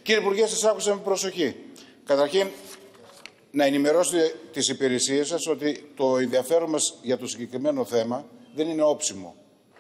Κύριε Υπουργέ, σας άκουσα με προσοχή. Καταρχήν, να ενημερώσετε τις υπηρεσίες σας ότι το ενδιαφέρον μας για το συγκεκριμένο θέμα δεν είναι όψιμο.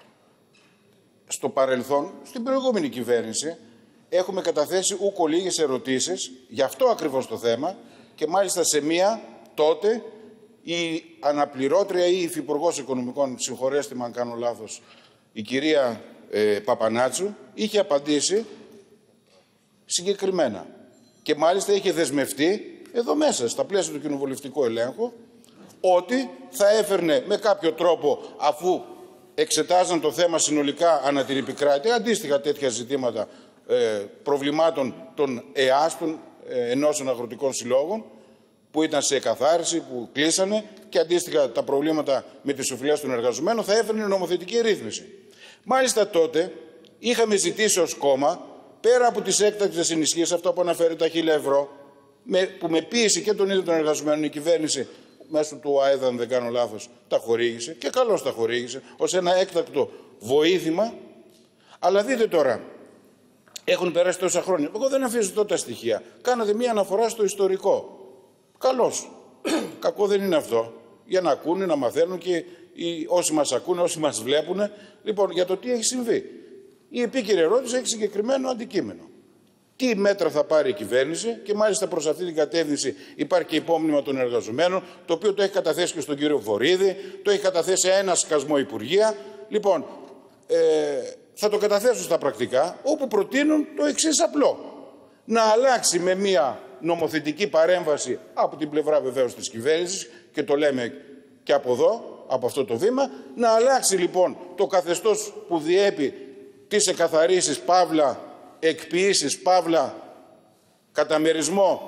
Στο παρελθόν, στην προηγούμενη κυβέρνηση, έχουμε καταθέσει ούκο λίγες ερωτήσεις για αυτό ακριβώς το θέμα και μάλιστα σε μία τότε η αναπληρώτρια ή η υφυπουργός Οικονομικών, συγχωρέστε με αν κάνω λάθος, η κυρία Παπανάτσου, είχε απαντήσει συγκεκριμένα. Και μάλιστα είχε δεσμευτεί εδώ μέσα, στα πλαίσια του κοινοβουλευτικού ελέγχου, ότι θα έφερνε με κάποιο τρόπο, αφού εξετάζαν το θέμα συνολικά ανά την επικράτεια, αντίστοιχα τέτοια ζητήματα προβλημάτων των ΕΑΣ, των ενώσεων αγροτικών συλλόγων, που ήταν σε εκαθάριση, που κλείσανε, και αντίστοιχα τα προβλήματα με τις οφειλές των εργαζομένων, θα έφερνε νομοθετική ρύθμιση. Μάλιστα τότε είχαμε ζητήσει ως κόμμα, πέρα από τις έκτακτες ενισχύσεις, αυτό που αναφέρει τα 1.000 ευρώ, που με πίεση και των ίδιων των εργαζομένων η κυβέρνηση μέσω του ΑΕΔ, αν δεν κάνω λάθος, τα χορήγησε και καλώς τα χορήγησε ως ένα έκτακτο βοήθημα. Αλλά δείτε τώρα, έχουν περάσει τόσα χρόνια. Εγώ δεν αμφισβητώ τα στοιχεία. Κάνατε μία αναφορά στο ιστορικό. Καλώς. Κακό δεν είναι αυτό. Για να ακούνε, να μαθαίνουν και όσοι μας ακούνε, όσοι μας βλέπουν, λοιπόν, για το τι έχει συμβεί. Η επίκαιρη ερώτηση έχει συγκεκριμένο αντικείμενο. Τι μέτρα θα πάρει η κυβέρνηση, και μάλιστα προς αυτή την κατεύθυνση υπάρχει και υπόμνημα των εργαζομένων, το οποίο το έχει καταθέσει και στον κύριο Βορίδη, το έχει καταθέσει ένα σκασμό υπουργεία. Λοιπόν, θα το καταθέσω στα πρακτικά, όπου προτείνουν το εξής απλό. Να αλλάξει με μια νομοθετική παρέμβαση από την πλευρά βεβαίως της κυβέρνησης, και το λέμε και από εδώ, από αυτό το βήμα, να αλλάξει λοιπόν το καθεστώς που διέπει τις εκαθαρίσεις, παύλα, εκποιήσεις, παύλα, καταμερισμό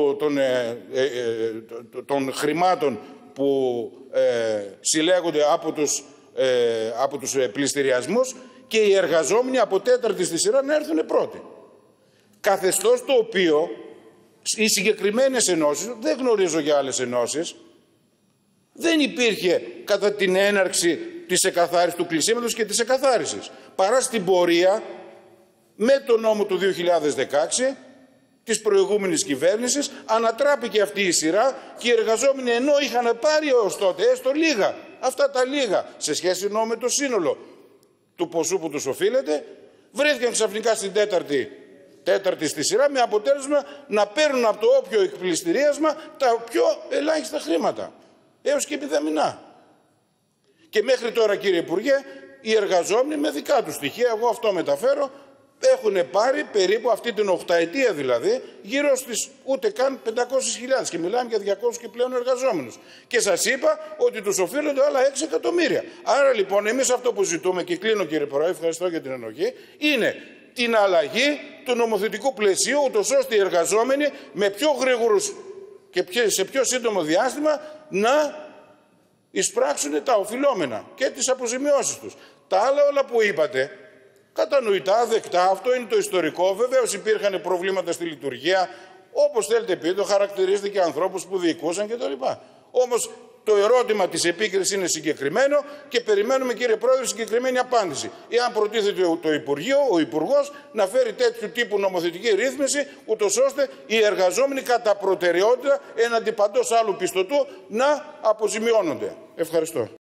των χρημάτων που συλλέγονται από τους πληστηριασμούς, και οι εργαζόμενοι από τέταρτη στη σειρά να έρθουν πρώτοι. Καθεστώς το οποίο οι συγκεκριμένες ενώσεις, δεν γνωρίζω για άλλες ενώσεις, δεν υπήρχε κατά την έναρξη της εκαθάρισης, του κλεισίματος και της εκαθάρισης. Παρά στην πορεία, με τον νόμο του 2016, της προηγούμενης κυβέρνησης, ανατράπηκε αυτή η σειρά και οι εργαζόμενοι, ενώ είχαν πάρει έως τότε έστω λίγα, αυτά τα λίγα, σε σχέση εννοώ με το σύνολο του ποσού που τους οφείλεται, βρέθηκαν ξαφνικά στην τέταρτη στη σειρά, με αποτέλεσμα να παίρνουν από το όποιο εκπληστηρίασμα τα πιο ελάχιστα χρήματα, έως και επιδαμινά. Και μέχρι τώρα, κύριε Υπουργέ, οι εργαζόμενοι με δικά τους στοιχεία, εγώ αυτό μεταφέρω, έχουν πάρει περίπου αυτή την 8ετία δηλαδή, γύρω στις ούτε καν 500.000, και μιλάμε για 200 και πλέον εργαζόμενους. Και σας είπα ότι τους οφείλονται άλλα 6 εκατομμύρια. Άρα λοιπόν εμείς αυτό που ζητούμε, και κλείνω κύριε Πρόεδρε, ευχαριστώ για την ενοχή, είναι την αλλαγή του νομοθετικού πλαισίου, ούτως ώστε οι εργαζόμενοι με πιο γρήγορους και σε πιο σύντομο διάστημα να εισπράξουν τα οφειλόμενα και τις αποζημιώσεις τους. Τα άλλα όλα που είπατε, κατανοητά, δεκτά, αυτό είναι το ιστορικό. Βεβαίως υπήρχαν προβλήματα στη λειτουργία, όπως θέλετε πείτε, το χαρακτηρίζετε και ανθρώπους που διοικούσαν κτλ. Όμως το ερώτημα της επίκρισης είναι συγκεκριμένο και περιμένουμε, κύριε Πρόεδρε, συγκεκριμένη απάντηση. Εάν προτίθεται το Υπουργείο, ο Υπουργός, να φέρει τέτοιου τύπου νομοθετική ρύθμιση, ούτως ώστε οι εργαζόμενοι κατά προτεραιότητα έναντι παντός άλλου πιστωτού να αποζημιώνονται. Ευχαριστώ.